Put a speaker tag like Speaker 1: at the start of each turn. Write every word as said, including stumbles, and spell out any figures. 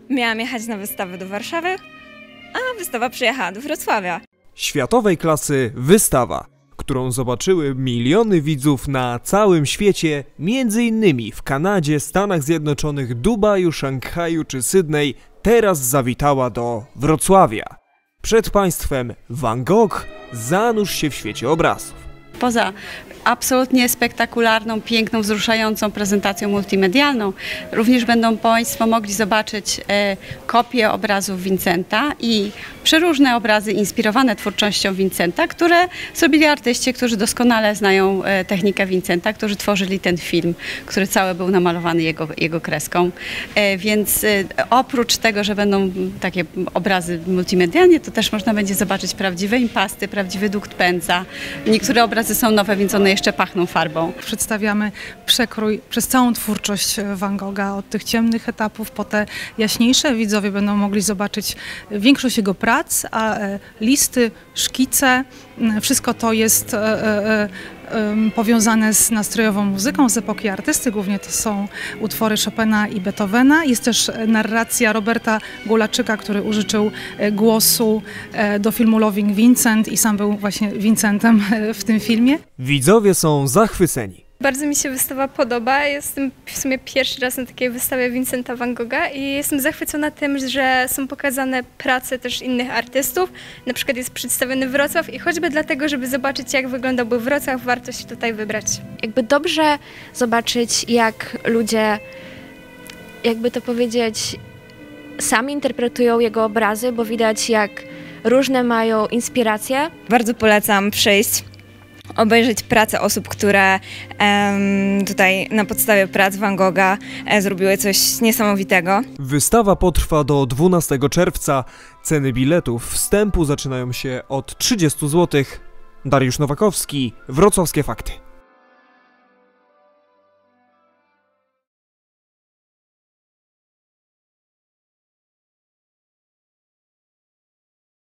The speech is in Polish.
Speaker 1: Miałam jechać na wystawę do Warszawy, a wystawa przyjechała do Wrocławia.
Speaker 2: Światowej klasy wystawa, którą zobaczyły miliony widzów na całym świecie, między innymi w Kanadzie, Stanach Zjednoczonych, Dubaju, Szanghaju czy Sydney, teraz zawitała do Wrocławia. Przed Państwem Van Gogh, zanurz się w świecie obrazów.
Speaker 3: Poza absolutnie spektakularną, piękną, wzruszającą prezentacją multimedialną, również będą Państwo mogli zobaczyć e, kopie obrazów Vincenta i przeróżne obrazy inspirowane twórczością Vincenta, które zrobili artyści, którzy doskonale znają e, technikę Vincenta, którzy tworzyli ten film, który cały był namalowany jego, jego kreską. E, więc e, oprócz tego, że będą takie obrazy multimedialnie, to też można będzie zobaczyć prawdziwe impasty, prawdziwy dukt pędza. Niektóre obrazy są nowe, więc one jeszcze pachną farbą.
Speaker 4: Przedstawiamy przekrój przez całą twórczość Van Gogha, od tych ciemnych etapów po te jaśniejsze. Widzowie będą mogli zobaczyć większość jego prac, a listy, szkice, wszystko to jest powiązane z nastrojową muzyką z epoki artysty. Głównie to są utwory Chopina i Beethovena. Jest też narracja Roberta Gulaczyka, który użyczył głosu do filmu Loving Vincent i sam był właśnie Vincentem w tym filmie.
Speaker 2: Widzowie są zachwyceni.
Speaker 5: Bardzo mi się wystawa podoba. Jestem w sumie pierwszy raz na takiej wystawie Vincenta Van Gogha i jestem zachwycona tym, że są pokazane prace też innych artystów. Na przykład jest przedstawiony Wrocław i choćby dlatego, żeby zobaczyć, jak wyglądałby Wrocław, warto się tutaj wybrać.
Speaker 6: Jakby dobrze zobaczyć, jak ludzie, jakby to powiedzieć, sami interpretują jego obrazy, bo widać, jak różne mają inspiracje.
Speaker 1: Bardzo polecam przyjść, obejrzeć pracę osób, które em, tutaj na podstawie prac Van Gogha e, zrobiły coś niesamowitego.
Speaker 2: Wystawa potrwa do dwunastego czerwca. Ceny biletów wstępu zaczynają się od trzydziestu złotych. Dariusz Nowakowski, Wrocławskie Fakty.